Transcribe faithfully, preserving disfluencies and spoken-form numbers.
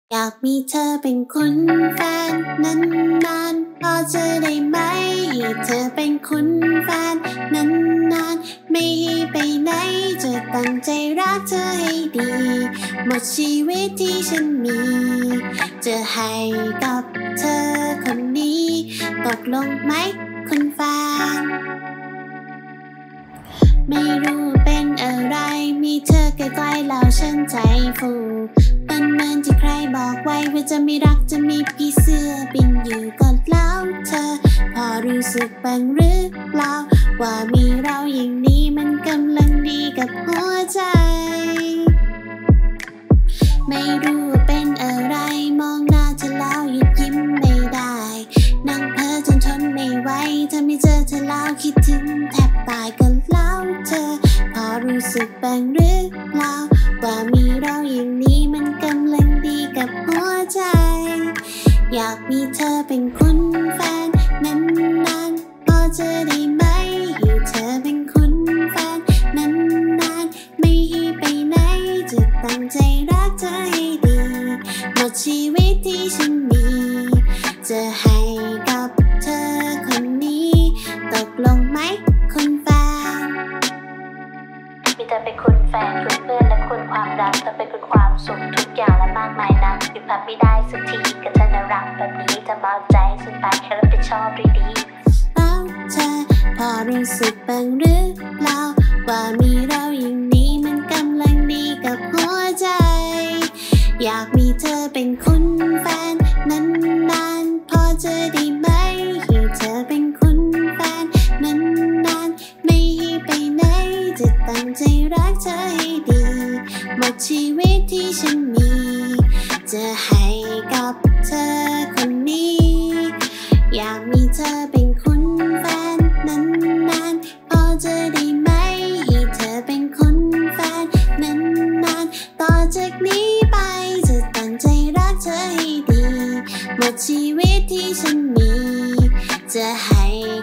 อยากมีเธอเป็นคุณแฟนนานๆพอจะได้ไหมให้เธอเป็นคุณแฟนนานๆไม่ให้ไปไหนจะตั้งใจรักเธอให้ดีหมดชีวิตที่ฉันมีจะให้กับเธอคนนี้ตกลงไหมคุณแฟนไม่รู้เป็นอะไรมีเธอใกล้ๆแล้วฉันใจฟูมันเหมือนที่ใครบอกไว้ว่าจะไม่รักจะมีพี่เสื้อบินอยู่ก่อนแล้วเธอพอรู้สึกบ้างหรือเปล่าว่ามีเราอย่างนี้มันกำลังดีกับหัวใจไม่รู้ว่าเป็นอะไรมองหน้าเธอแล้วหยุดยิ้มไม่ได้นั่งเพ้อจนทนไม่ไหวถ้าไม่เจอเธอแล้วคิดถึงแทบตายกันแล้วเธอพอรู้สึกบ้างหรือเปล่าว่ามีเราอย่างนี้มันกำลังดีกับหัวใจอยากมีเธอเป็นคุณแฟนนานๆพอจะได้ไหมให้เธอเป็นคุณแฟนนานๆไม่ให้ไปไหนจะตั้งใจรักเธอให้ดีหมดชีวิตที่ฉันมีจะให้กับเธอคนนี้ตกลงไหมคุณแฟนมีเธอเป็นคุณแฟนคุณเพื่อนและคุณความรักเธอเป็นคุณความสุขทุกอย่างและมากมายนักหยุดพักไม่ได้สักทีกับเธอน่ารักแบบนี้จะมอบใจฉันไปให้รับผิดชอบด้วยดีแล้วเธอพอรู้สึกบ้างหรือเปล่าว่ามีเราอย่างนี้มันกำลังดีกับหัวใจอยากมีเธอเป็นคุณแฟนนานๆพอจะได้ไหมให้เธอเป็นคุณแฟนนานๆไม่ให้ไปไหนจะตั้งใจรักเธอให้ดีหมดชีวิตที่ฉันมีจะให้กับเธอคนนี้อยากมีเธอเป็นคุณแฟนนานๆพอจะได้ไหมให้เธอเป็นคุณแฟนนานๆต่อจากนี้ไปจะตั้งใจรักเธอให้ดีหมดชีวิตที่ฉันมีจะให้